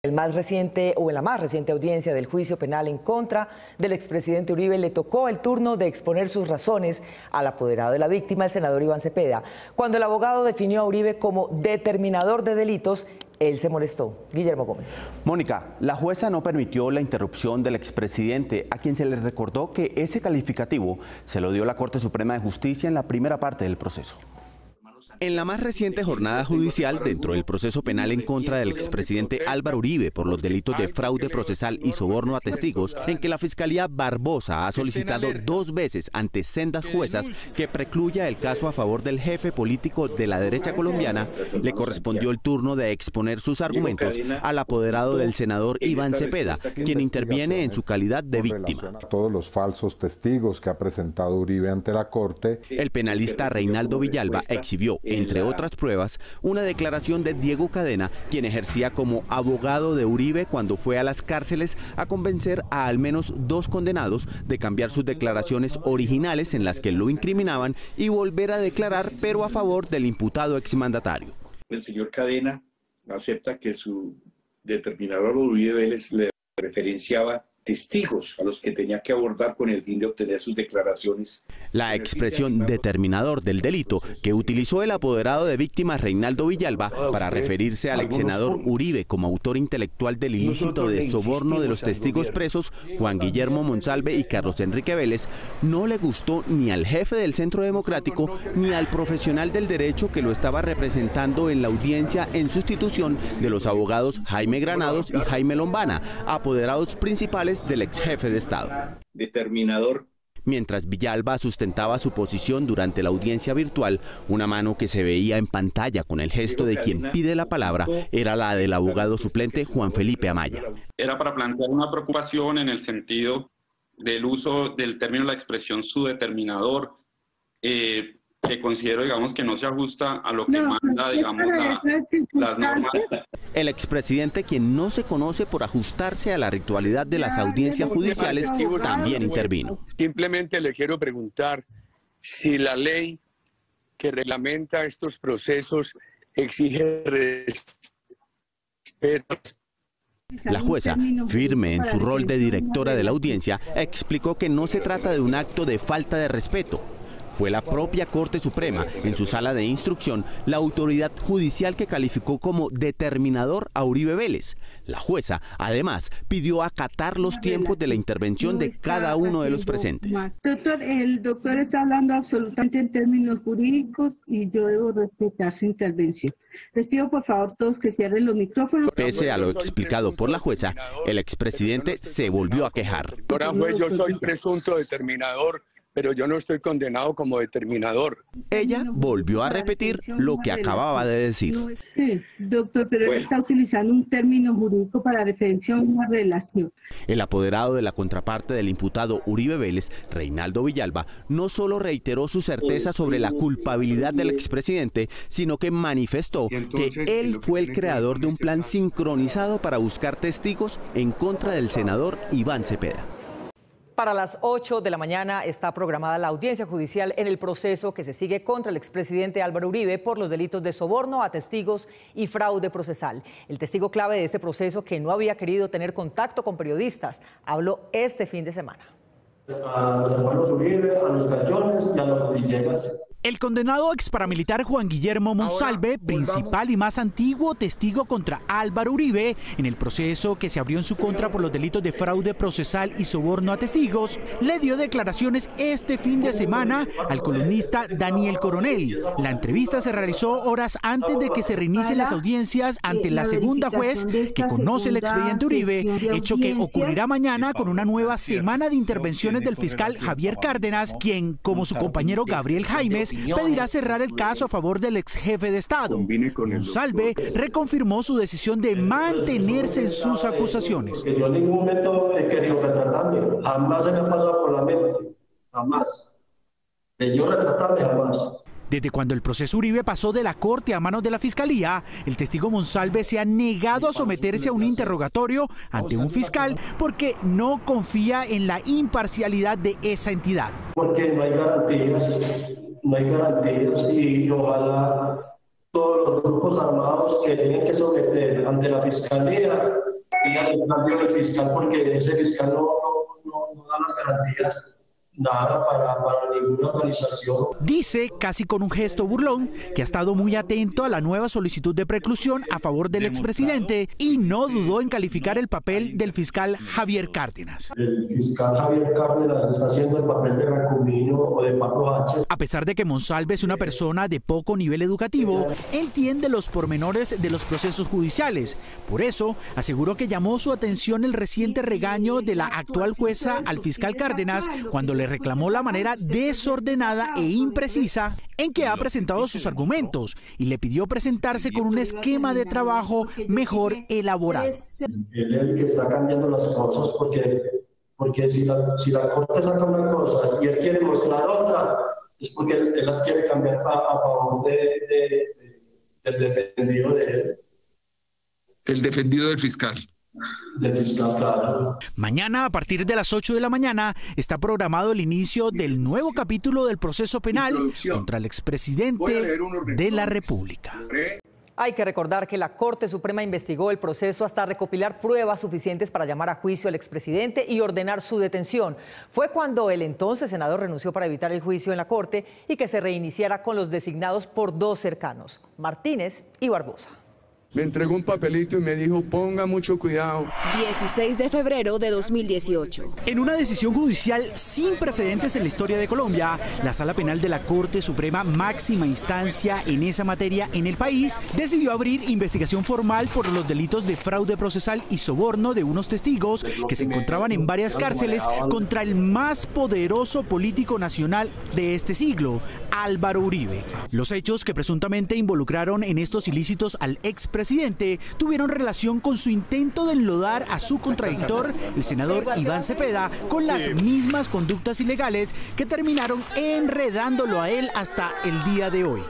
En la más reciente audiencia del juicio penal en contra del expresidente Uribe, le tocó el turno de exponer sus razones al apoderado de la víctima, el senador Iván Cepeda. Cuando el abogado definió a Uribe como determinador de delitos, él se molestó. Guillermo Gómez. Mónica, la jueza no permitió la interrupción del expresidente, a quien se le recordó que ese calificativo se lo dio la Corte Suprema de Justicia en la primera parte del proceso. En la más reciente jornada judicial, dentro del proceso penal en contra del expresidente Álvaro Uribe por los delitos de fraude procesal y soborno a testigos, en que la Fiscalía Barbosa ha solicitado 2 veces ante sendas juezas que precluya el caso a favor del jefe político de la derecha colombiana, le correspondió el turno de exponer sus argumentos al apoderado del senador Iván Cepeda, quien interviene en su calidad de víctima. Todos los falsos testigos que ha presentado Uribe ante la Corte. El penalista Reinaldo Villalba exhibió, entre otras pruebas, una declaración de Diego Cadena, quien ejercía como abogado de Uribe cuando fue a las cárceles a convencer a al menos 2 condenados de cambiar sus declaraciones originales en las que lo incriminaban y volver a declarar, pero a favor del imputado exmandatario. El señor Cadena acepta que su determinador Uribe Vélez le referenciaba testigos a los que tenía que abordar con el fin de obtener sus declaraciones. La expresión determinador del delito que utilizó el apoderado de víctimas Reinaldo Villalba para referirse al exsenador Uribe como autor intelectual del ilícito de soborno de los testigos presos Juan Guillermo Monsalve y Carlos Enrique Vélez no le gustó ni al jefe del Centro Democrático ni al profesional del derecho que lo estaba representando en la audiencia en sustitución de los abogados Jaime Granados y Jaime Lombana, apoderados principales del ex jefe de Estado. Determinador. Mientras Villalba sustentaba su posición durante la audiencia virtual, una mano que se veía en pantalla con el gesto de quien pide la palabra era la del abogado suplente Juan Felipe Amaya. Era para plantear una preocupación en el sentido del uso del término, la expresión su determinador, que considero, digamos, que no se ajusta a lo que manda, digamos, las normas. El expresidente, quien no se conoce por ajustarse a la ritualidad de las audiencias judiciales, también intervino. Simplemente le quiero preguntar si la ley que reglamenta estos procesos exige respeto. La jueza, firme en su rol de directora de la audiencia, explicó que no se trata de un acto de falta de respeto. Fue la propia Corte Suprema, en su sala de instrucción, la autoridad judicial que calificó como determinador a Uribe Vélez. La jueza, además, pidió acatar los tiempos de la intervención de cada uno de los presentes. Doctor, el doctor está hablando absolutamente en términos jurídicos y yo debo respetar su intervención. Les pido por favor todos que cierren los micrófonos. Pese a lo explicado por la jueza, el expresidente se volvió a quejar. Ahora pues yo soy presunto determinador, pero yo no estoy condenado como determinador. Ella volvió a repetir lo que acababa de decir. Sí, doctor, pero él está utilizando un término jurídico para referencia a una relación. El apoderado de la contraparte del imputado Uribe Vélez, Reinaldo Villalba, no solo reiteró su certeza sobre la culpabilidad del expresidente, sino que manifestó que él fue el creador de un plan sincronizado para buscar testigos en contra del senador Iván Cepeda. Para las 8 de la mañana está programada la audiencia judicial en el proceso que se sigue contra el expresidente Álvaro Uribe por los delitos de soborno a testigos y fraude procesal. El testigo clave de este proceso, que no había querido tener contacto con periodistas, habló este fin de semana. A los hermanos Uribe, a los Cachones y a los Villegas. El condenado ex paramilitar Juan Guillermo Monsalve, principal y más antiguo testigo contra Álvaro Uribe en el proceso que se abrió en su contra por los delitos de fraude procesal y soborno a testigos, le dio declaraciones este fin de semana al columnista Daniel Coronel. La entrevista se realizó horas antes de que se reinicien las audiencias ante la segunda juez que conoce el expediente Uribe, hecho que ocurrirá mañana con una nueva semana de intervenciones del fiscal Javier Cárdenas, quien, como su compañero Gabriel Jaimes, pedirá cerrar el caso a favor del ex jefe de Estado. Monsalve reconfirmó su decisión de mantenerse en sus acusaciones. Yo en ningún momento he querido retratarme, jamás se me ha pasado por la mente, jamás. De yo retratarme, jamás. Desde cuando el proceso Uribe pasó de la Corte a manos de la Fiscalía, el testigo Monsalve se ha negado a someterse a un interrogatorio ante un fiscal porque no confía en la imparcialidad de esa entidad. Porque no hay garantías y ojalá todos los grupos armados que tienen que someter ante la fiscalía y al cambio del fiscal, porque ese fiscal no da las garantías. Nada para ninguna organización. Dice, casi con un gesto burlón, que ha estado muy atento a la nueva solicitud de preclusión a favor del expresidente y no dudó en calificar el papel del fiscal Javier Cárdenas. El fiscal Javier Cárdenas está haciendo el papel de Racumino o de Pablo H. A pesar de que Monsalve es una persona de poco nivel educativo, entiende los pormenores de los procesos judiciales. Por eso, aseguró que llamó su atención el reciente regaño de la actual jueza al fiscal Cárdenas cuando le reclamó la manera desordenada e imprecisa en que ha presentado sus argumentos y le pidió presentarse con un esquema de trabajo mejor elaborado. Él es el que está cambiando las cosas porque si la Corte saca una cosa y él quiere mostrar otra, es porque él las quiere cambiar a favor del defendido de él. El defendido del fiscal. Claro. Mañana, a partir de las 8 de la mañana, está programado el inicio del nuevo capítulo del proceso penal contra el expresidente de la República. Hay que recordar que la Corte Suprema investigó el proceso hasta recopilar pruebas suficientes para llamar a juicio al expresidente y ordenar su detención. Fue cuando el entonces senador renunció para evitar el juicio en la Corte y que se reiniciara con los designados por dos cercanos, Martínez y Barbosa. Me entregó un papelito y me dijo, ponga mucho cuidado. 16 de febrero de 2018. En una decisión judicial sin precedentes en la historia de Colombia, la Sala Penal de la Corte Suprema, máxima instancia en esa materia en el país, decidió abrir investigación formal por los delitos de fraude procesal y soborno de unos testigos que se encontraban en varias cárceles contra el más poderoso político nacional de este siglo, Álvaro Uribe. Los hechos que presuntamente involucraron en estos ilícitos al expresidente tuvieron relación con su intento de enlodar a su contradictor, el senador Iván Cepeda, con las mismas conductas ilegales que terminaron enredándolo a él hasta el día de hoy.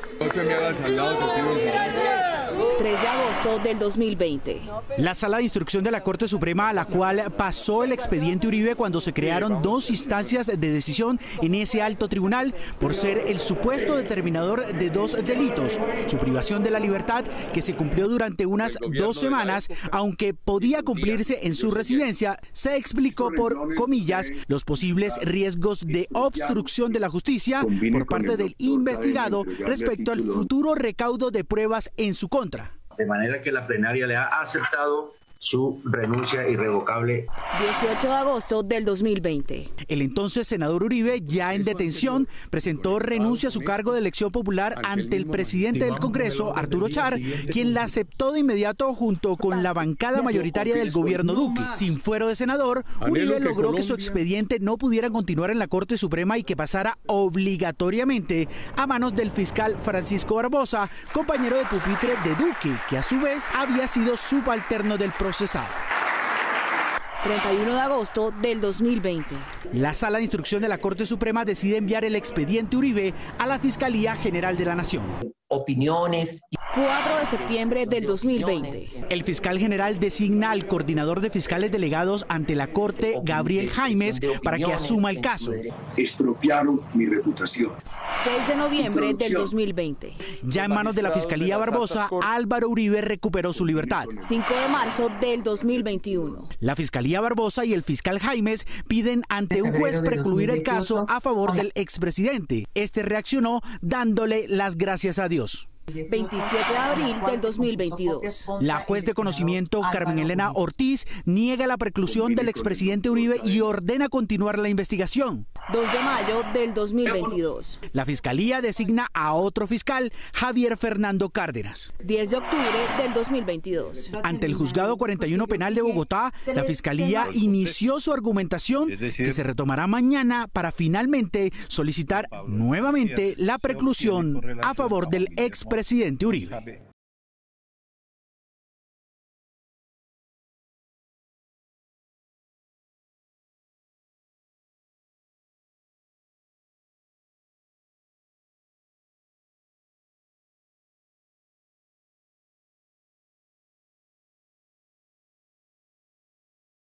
3 de agosto del 2020. La Sala de Instrucción de la Corte Suprema, a la cual pasó el expediente Uribe cuando se crearon dos instancias de decisión en ese alto tribunal por ser el supuesto determinador de dos delitos, su privación de la libertad, que se cumplió durante unas 2 semanas, aunque podía cumplirse en su residencia, se explicó por comillas los posibles riesgos de obstrucción de la justicia por parte del investigado respecto al futuro recaudo de pruebas en su contra. De manera que la plenaria le ha aceptado su renuncia irrevocable. 18 de agosto del 2020. El entonces senador Uribe, ya en detención, presentó renuncia a su cargo de elección popular ante el presidente del Congreso, Arturo Char, quien la aceptó de inmediato junto con la bancada mayoritaria del gobierno Duque. Sin fuero de senador, Uribe logró que su expediente no pudiera continuar en la Corte Suprema y que pasara obligatoriamente a manos del fiscal Francisco Barbosa, compañero de pupitre de Duque, que a su vez había sido subalterno del procesado. 31 de agosto del 2020. La Sala de Instrucción de la Corte Suprema decide enviar el expediente Uribe a la Fiscalía General de la Nación. Opiniones. 4 de septiembre del 2020. El fiscal general designa al coordinador de fiscales delegados ante la Corte, Gabriel Jaimes, para que asuma el caso. Expropiaron mi reputación. 6 de noviembre del 2020. Ya en manos de la Fiscalía Barbosa, Álvaro Uribe recuperó su libertad. 5 de marzo del 2021. La Fiscalía Barbosa y el fiscal Jaimes piden ante un juez precluir el caso a favor del expresidente. Este reaccionó dándole las gracias a Dios. 27 de abril del 2022. La juez de conocimiento, Carmen Elena Ortiz, niega la preclusión del expresidente Uribe y ordena continuar la investigación. 2 de mayo del 2022. La Fiscalía designa a otro fiscal, Javier Fernando Cárdenas. 10 de octubre del 2022. Ante el Juzgado 41 Penal de Bogotá, la Fiscalía inició su argumentación, que se retomará mañana para finalmente solicitar nuevamente la preclusión a favor del expresidente Uribe.